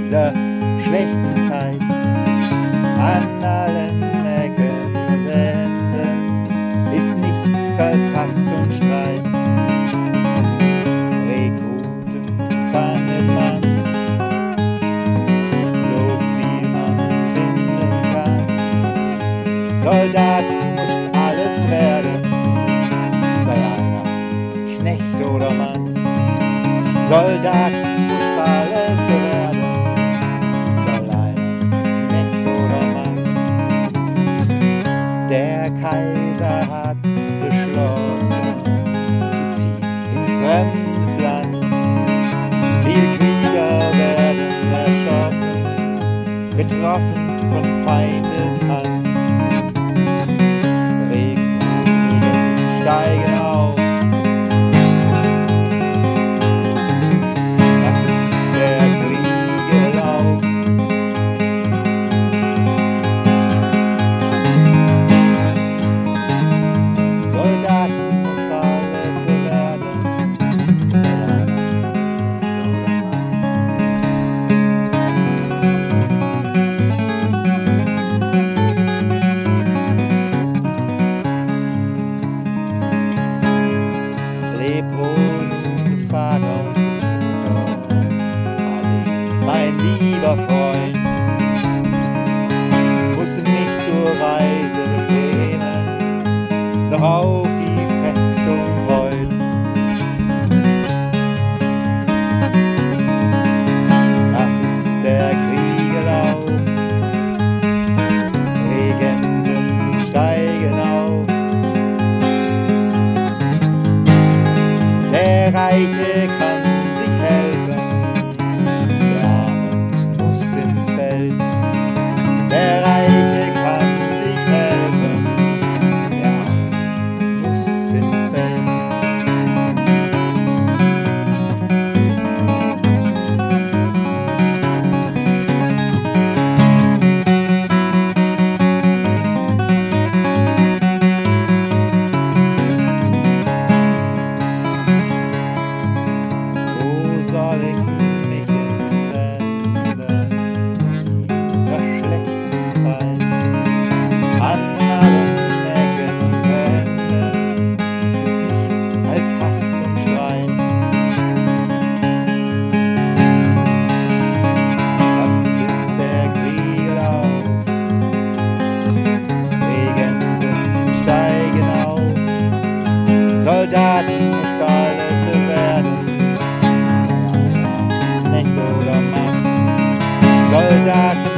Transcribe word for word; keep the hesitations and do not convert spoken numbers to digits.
dieser schlechten Zeit. An allen Ecken und Enden ist nichts als Hass und Streit. Rekruten fandet man, so viel man finden kann. Soldat muss alles werden, sei einer Knecht oder Mann. Soldat muss alles werden, soll einer Knecht oder Mann. Der Kaiser hat beschlossen, zu ziehen in fremdes Land. Viel Krieger werden erschossen, getroffen von Feindeshand. Rekruten steigen auf. Leb wohl, Vater und Mutter, Ade, mein lieber Freund. Muss mich zur Reise bequemen, noch auf die Festung rollen. Das ist der Kriegelauf, Regenten steigen auf. Der Reiche kann sich helfen, der Arme muss ins Feld. Der Reiche kann sich helfen, der Arme muss ins Feld. Soll ich mich hinwenden dieser schlechten Zeit? An allen Ecken und Enden ist nichts als Hass und Streit. Das ist der Kriegelauf, Regenten steigen auf. Soldaten muss alles werden, Soldaten